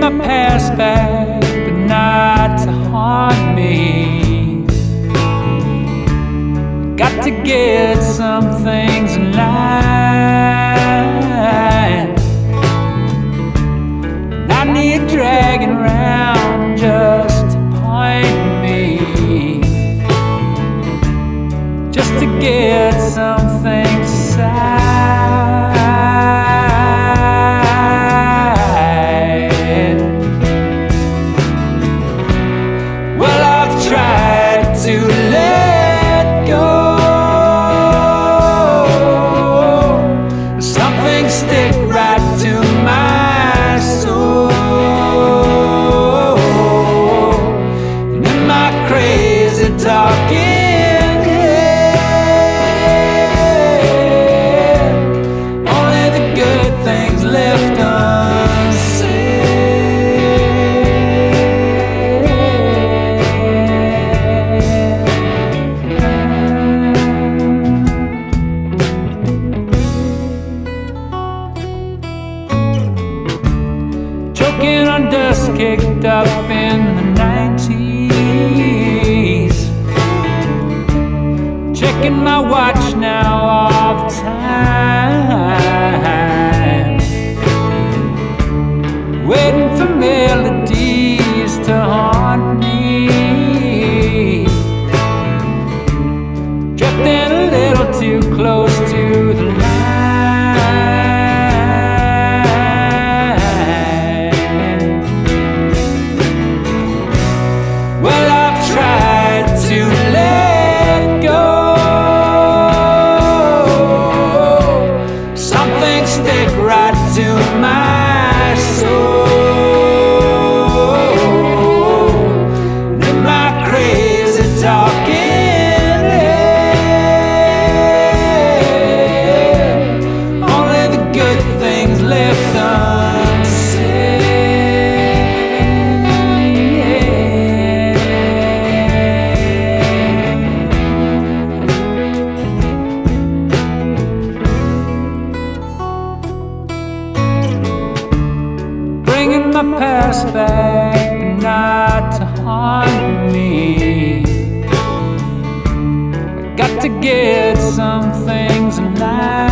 my past back, but not to haunt me. Got to get some things in line. I need dragging round just to point me, just to get some things aside. Well, I've tried to let go. Some things stick right to my soul. And in my crazy talking head, only the good things left choking on dust kicked up in the 90s. Checking my watch now all the time, waiting for melodies to haunt me, drifting a little too close to the line. Well, I've tried to let go. Some things stick right to my soul. In my crazy talking head, only the good things left unsaid. Bringing my past back, but not to haunt me. Got to get some things in line.